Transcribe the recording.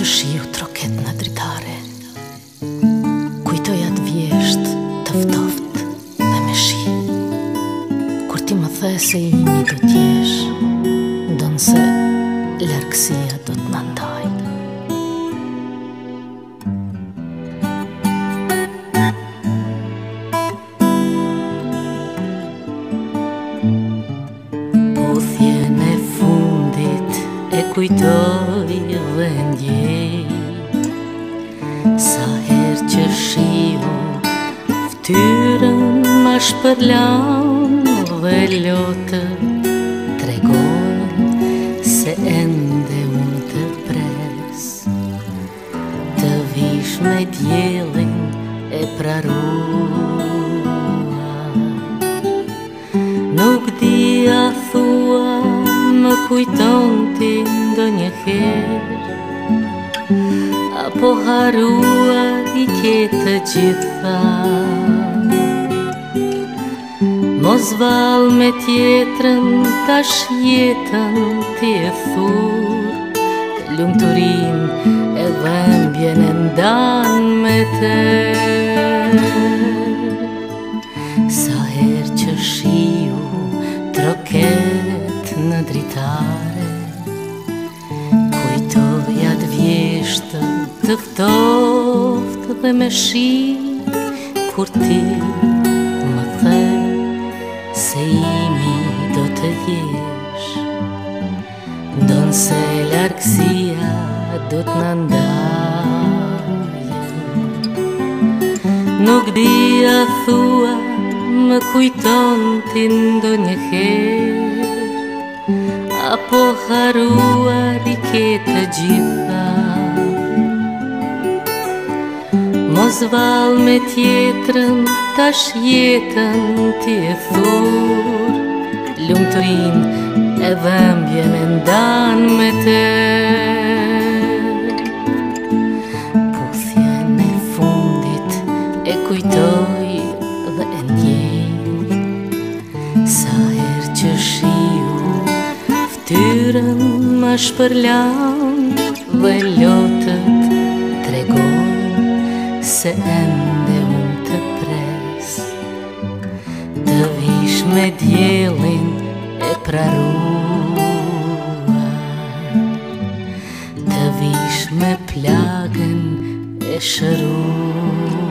shiu troket në dritare, kujtoj atë vjesht të ftoft dhe me shi. Kur ti më the se imi do t'jesh, ndonë se largësia do t'na ndaj. Puthjen e fundit e kujtoj dhe ndjej, sa her që shiu ftyrën ma shpërlan dhe lotët tregojnë se ende unë të pres, të vish me djelin e prarua. Nuk dia thua më kujton ti ndonjëherë, apo haruar i ke të gjitha. Mos val me tjetrën, tash jetën ti e thur, lumturin e dhëmbjen e ndan me te. Sa her që shiu troket në dritare, kujtoj atë vjeshtën të ftoft dhe me shi, kur ti më the se imi do të jesh, ndonë se largësia do t'na ndajë. Nuk dia thua më kujton ti ndonjëherë, apo haruar i ke të gjitha. Mos val me tjetrën, tash jetën ti e thur, lumturin e dhëmbjen e ndan me te. Puthjen e fundit e kujtoj dhe e ndjej, sa her që shiu ftyrën ma shpërlan dhe lotët tregojnë se ende unë të pres, të vish me djelin e prarua, të vish me plagën e shërua.